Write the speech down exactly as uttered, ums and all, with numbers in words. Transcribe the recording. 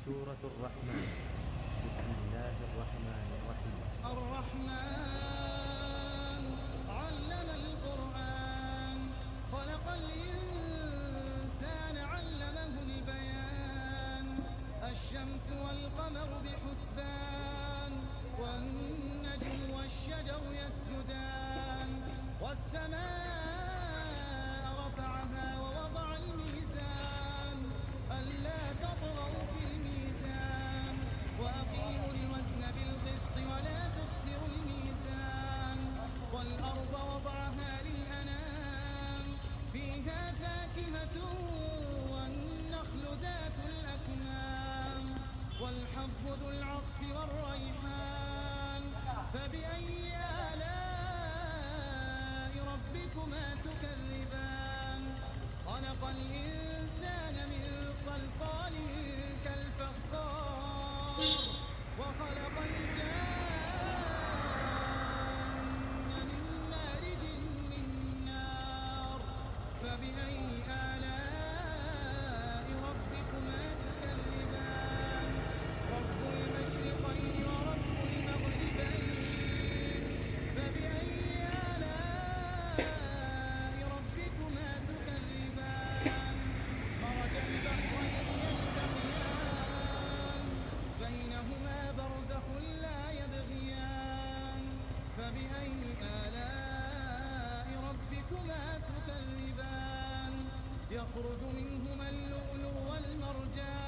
سورة الرحمن. بسم الله الرحمن الرحيم. الرحمن علم القرآن خلق الإنسان علمه البيان الشمس والقمر بحسبان والنجم والشجر يسجدان والسماء رفعها ووضع الميزان ألا تطغوا في الميزان وأقيموا الوزن بالقسط ولا تخسروا الميزان والأرض وضعها للأنام فيها فاكهة والنخل ذات الأكمام والحب ذو العصف والريحان فبأي آلاء ربكما تكذبان خلق الإنسان من صلصال كالفخار وخلق الجان من مارج من نار فبأي آلاء ربكما تكذبان رب المشرقين ورب المغربين فبأي آلاء ربكما تكذبان مرج البحرين يلتقيان بينهما برزخ لا يبغيان فبأي آلاء ربكما تكذبان يخرج منهما اللؤلؤ والمرجان